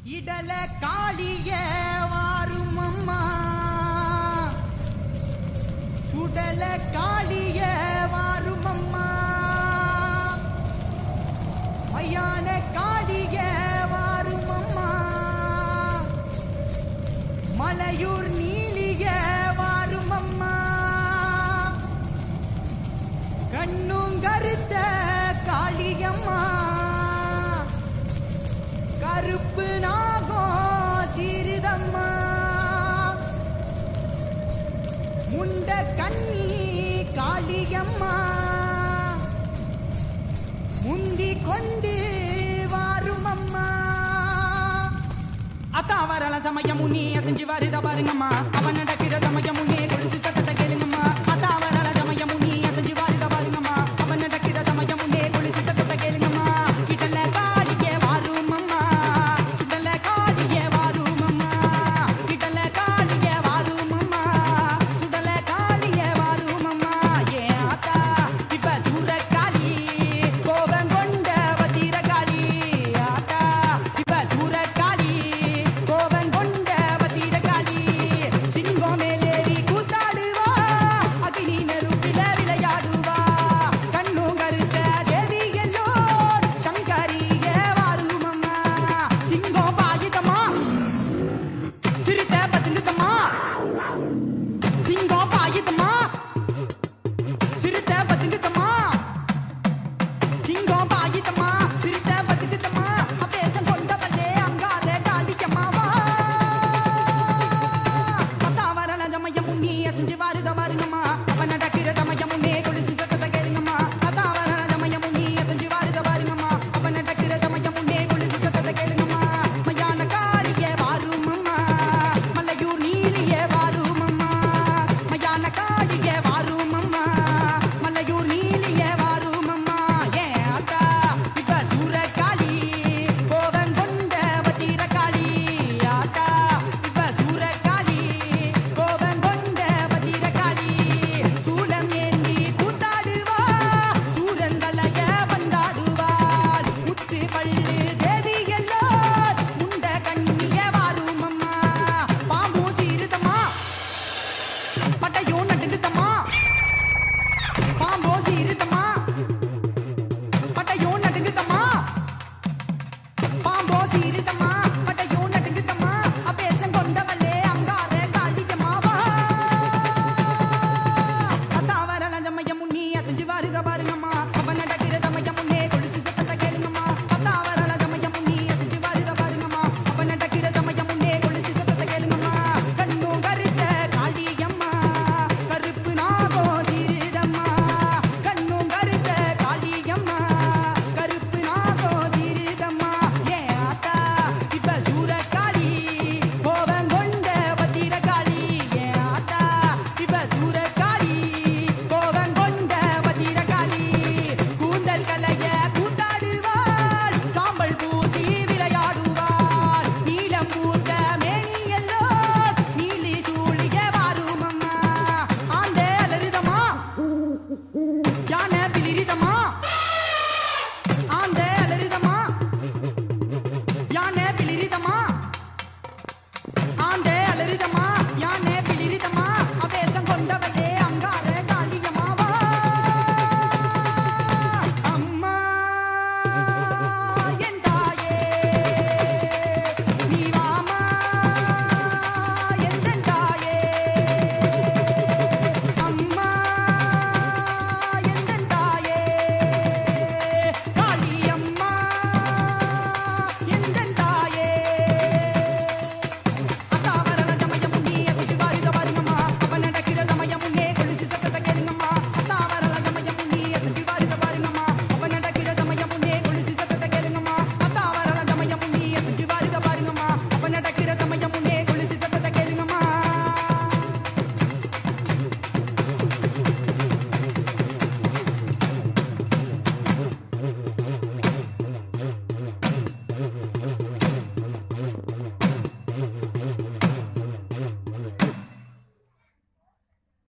இடல காளிய வாரும் அம்மா சுடல காளிய வாரும் அம்மா மயான காளிய வாரும் அம்மா மலையூர் நீலிய வாரும் அம்மா கண்ணும் கருத்த காளியம்மா கருப்பு நாகம் சீரிதம்மா முண்ட கண்ணி காளியம்மா முந்தி கொண்டு வாரும் அம்மா அத்தாவரலாம் சமயமுனே செஞ்சு வருத பாருங்கம்மா அவன் நடக்கிற சமயமுனே குளிச்சு சத்தத்தை கேளுங்கம்மா அத்தாவரலாம் சமயமுனே செஞ்சு வருத பாருங்கம்மா அவன் நடக்கிற சமயமுனே குளிச்சு சத்தத்தை கேளுங்கம்மா கிட்டல காளியே வாரும் அம்மா சுடல காளியே வாரும் அம்மா கிட்டல காளியே வாரும் அம்மா சுடல காளியே வாரும் அம்மா ஏ ஆத்தா இப்ப சூர காளி கோபம் கொண்ட வதிர காளி ஆத்தா இப்ப சூர காளி கோபம் கொண்ட வதிர காளி சிங்கம் மேலேறி கூத்தாடுவா அகினி நெருப்பில விளையாடுவா கண்ணும் கருத்த தேவி எல்லோ சங்கரிய வாரும் அம்மா சிங்கம் பாயுதம்மா சிறுத்தை பதுங்குதம்மா சிங்கம் பாயுதம்மா சிறுத்தை பதுங்குதம்மா சிங்கம் பாயுதம்மா சிறுத்தை பதுங்குதம்மா அப்பேசம் கொண்டவளே அங்கார காளியம்மாவா அத்தாவரலாம் சமயமுனே செஞ்சு வருத பாருங்கம்மா அவன் நடக்கிற சமயமுனே குளிச்சு சத்தத்தை கேளுங்கம்மா அத்தாவரலாம் சமயமுனே செஞ்சு வருத பாருங்கம்மா அவன் நடக்கிற சமயமுனே குளிச்சு சத்தத்தை கேளுங்கம்மா மயான காளியே வாரும் அம்மா மலையூர் நீலியே வாரும் அம்மா மயான காளியே வாரும் அம்மா மலையூர் நீலியே வாரும் அம்மா ஏ அத்தா இப்ப சூர காளி கோபம் கொண்ட வதிர காளி ஆத்தா இப்ப சூர காளி கோபம் கொண்ட வதிர காளி சூலம் ஏந்தி கூத்தாடுவா சூரங்களைய வந்தாடுவாள் முத்து பள்ளு தேவி எல்லோர் முண்ட கண்ணிய வாரும் அம்மா பாம்பு சீருதம்மா பட்டையோ நடுங்குதம்மா பாம்போ சீருதம்மா பட்டையோ நடுங்குதம்மா பாம்போ சீருதம்மா பட்டையோ நடுங்குதம்மா அப்பேசம் கொண்டவளே அங்கார காளியம்மாவா அத்தாவரலாம் சமயமுனே செஞ்சு வருத பாருங்கம்மா அவன் நடக்கிற சமயமுனே குளிச்சு சத்தத்தை கேளுங்கம்மா அத்தாவரலாம் சமயமுனே செஞ்சு வருத பாருங்கம்மா அவன் நடக்கிற சமயமுனே குளிச்சு சத்தத்தை கேளுங்கம்மா கண்ணும் கருத்த காளியம்மா கருப்பு நாகம் சீருதம்மா கண்ணும் கருத்த காளியம்மா கருப்பு நாகம் சீருதம்மா ஏ ஆத்தா இப்ப சூர காளி கோபம் கொண்ட வதிர காளி ஏ ஆத்தா இப்ப சூர காளி கோபம் கொண்ட வதிர காளி கூந்தல் கலைய கூத்தாடுவாள் சாம்பல் பூசி விளையாடுவாள் நீலம் பூத்த மேனி எல்லோ நீலி சூழிய வாரும் அம்மா ஆந்தே அலறிதம்மா யானை பிளிரிதம்மா ஆந்தே அலறிதம்மா யானை